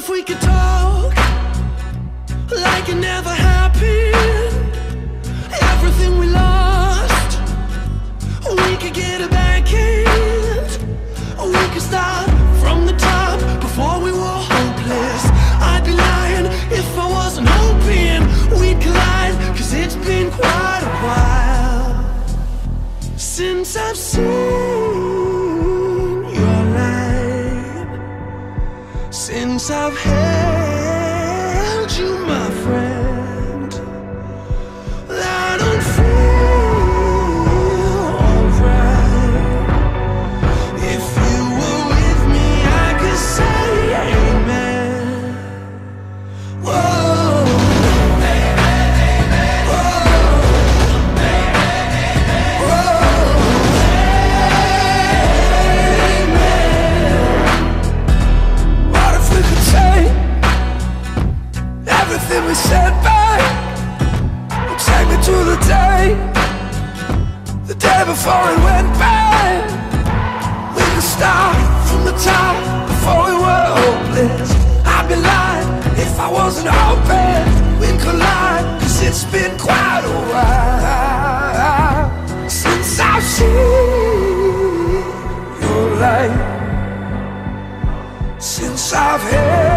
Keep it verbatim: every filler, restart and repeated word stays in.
if we could talk like it never happened? Everything we lost, we could get it back in. We could start from the top before we were hopeless. I'd be lying if I wasn't hoping we'd collide, 'cause it's been quite a while since I've seen your light, since I've held you, my friend. I don't feel alright. If you were with me, I could say amen. Whoa. Everything we said back, take me to the day, the day before it went bad. We could start from the top before we were hopeless. I'd be lying if I wasn't hoping we'd collide, 'cause it's been quite a while since I've seen your light, since I've had